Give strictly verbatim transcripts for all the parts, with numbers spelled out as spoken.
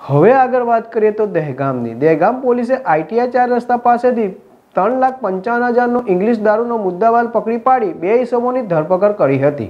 હવે આગળ વાત કરીએ તો દહેગામની દહેગામ પોલીસે આઈટીઆઈ ચાર રસ્તા પાસેથી ત્રણ લાખ પંચાવન હજારનો ઇંગ્લિશ દારૂનો મુદ્દામાલ પકડી પાડી બે ઇસમોની ધરપકડ કરી હતી।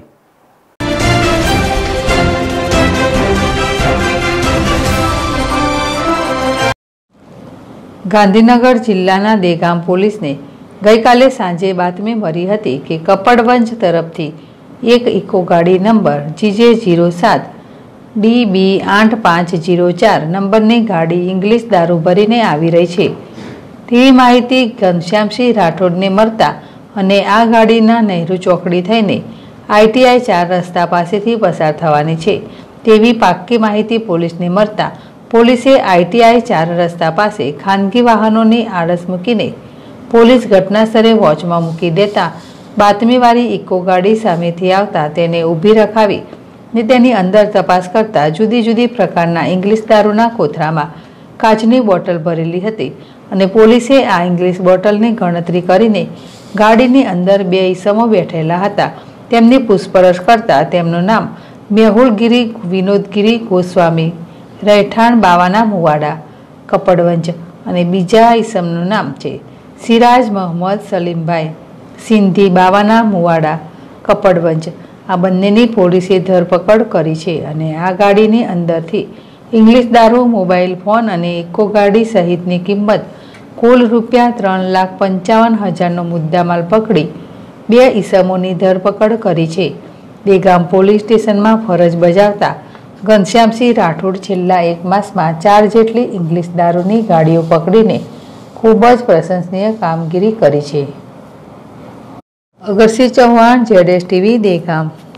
ગાંધીનગર જિલ્લાના દહેગામ પોલીસને ગઈકાલે સાંજે બાતમી મળી હતી કે કપડવંજ તરફથી એક ઇકો ગાડી નંબર જીજે જીરો સાત ડી બી આઠ પાંચ જીરો ચાર નંબરની ગાડી ઇંગ્લિશ દારૂ ભરીને આવી રહી છે તેવી માહિતી ઘનશ્યામસિંહ રાઠોડને મળતા અને આ ગાડીના નહેરુ ચોકડી થઈને આઈટીઆઈ ચાર રસ્તા પાસેથી પસાર થવાની છે તેવી પાક્કી માહિતી પોલીસને મળતા પોલીસે આઈટીઆઈ ચાર રસ્તા પાસે ખાનગી વાહનોની આડસ મૂકીને પોલીસ ઘટના સ્થળે વોચમાં મૂકી દેતા બાતમીવાળી ઇકો ગાડી સામેથી આવતા તેને ઊભી રખાવી ને તેની અંદર તપાસ કરતા જુદી જુદી પ્રકારના ઇંગ્લિશ દારૂના કોથળામાં કાચની બોટલ ભરેલી હતી અને પોલીસે આ ઇંગ્લિશ બોટલની ગણતરી કરીને ગાડીની અંદર બે ઈસમો બેઠેલા હતા તેમની પૂછપરછ કરતા તેમનું નામ મેહુલગીરી વિનોદગીરી ગોસ્વામી રહેઠાણ બાવાના મુવાડા કપડવંજ અને બીજા ઈસમનું નામ છે સિરાજ મોહમ્મદ સલીમભાઈ સિંધી બાવાના મુવાડા કપડવંજ। આ બંનેની પોલીસે ધરપકડ કરી છે અને આ ગાડીની અંદરથી ઇંગ્લિશ દારૂ મોબાઈલ ફોન અને ઇકો ગાડી સહિતની કિંમત કુલ રૂપિયા ત્રણ લાખ પંચાવન હજારનો મુદ્દામાલ પકડી બે ઈસમોની ધરપકડ કરી છે। દહેગામ પોલીસ સ્ટેશનમાં ફરજ બજાવતા ઘનશ્યામસિંહ રાઠોડ છેલ્લા એક માસમાં ચાર જેટલી ઇંગ્લિશ દારૂની ગાડીઓ પકડીને ખૂબ જ પ્રશંસનીય કામગીરી કરી છે। અગરસિંહ ચૌહાણ, જેડેશ ટીવી, દહેગામ।